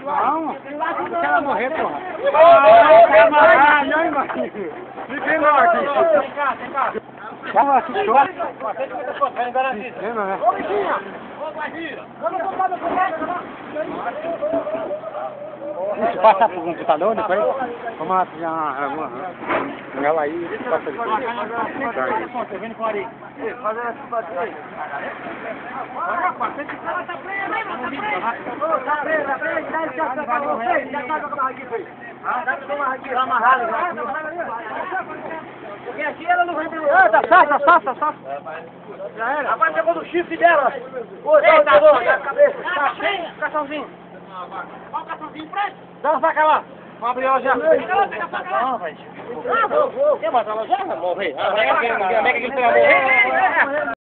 Não, deixa ela morrer, porra. Tá amarrado, não, irmão. Fiquei não aqui. Vem cá, vem cá. Tava aqui, show. Lembra, né? Ô, bichinha! Ô, Guajira! Deixa eu passar pro computador depois. Vamos lá, pegar uma... Ela aí, passa ali. Tá vendo com a areia? Fazendo essa parte aí. Olha, parceiro, esse cara tá preso, hein, mano? Tá preso, tá preso. Dá licença pra você. Já tá com a barraguinha aí. Dá pra tomar aqui, amarrado já. Porque aqui ela não vai ter... Tá só. Já era. Rapaz, pegou do chifre dela. Eita, pegou na cabeça. Tá cheio, caçãozinho. Olha o caçãozinho preto. Dá uma faca lá. Vamos abrir ela já. Não, velho. Quer matar ela já? Morrer. A mega que ele vai morrer.